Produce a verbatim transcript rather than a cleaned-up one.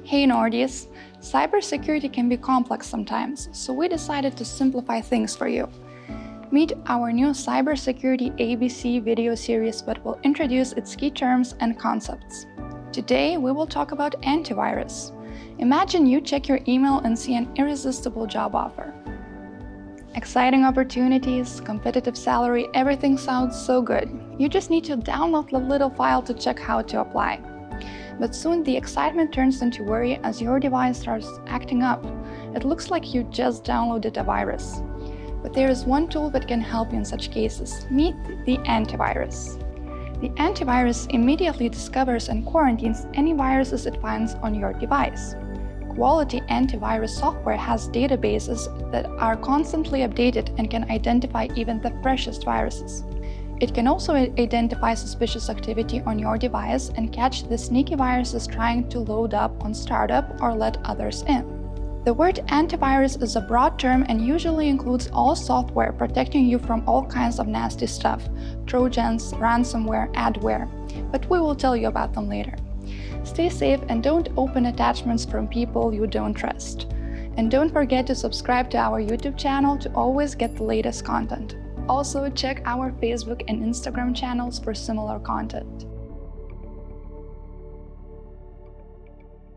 Hey Nordies! Cybersecurity can be complex sometimes, so we decided to simplify things for you. Meet our new Cybersecurity A B C video series that will introduce its key terms and concepts. Today we will talk about antivirus. Imagine you check your email and see an irresistible job offer. Exciting opportunities, competitive salary, everything sounds so good. You just need to download the little file to check how to apply. But soon the excitement turns into worry as your device starts acting up. It looks like you just downloaded a virus. But there is one tool that can help you in such cases. Meet the antivirus. The antivirus immediately discovers and quarantines any viruses it finds on your device. Quality antivirus software has databases that are constantly updated and can identify even the freshest viruses. It can also identify suspicious activity on your device and catch the sneaky viruses trying to load up on startup or let others in. The word antivirus is a broad term and usually includes all software protecting you from all kinds of nasty stuff, trojans, ransomware, adware, but we will tell you about them later. Stay safe and don't open attachments from people you don't trust. And don't forget to subscribe to our YouTube channel to always get the latest content. Also, check our Facebook and Instagram channels for similar content.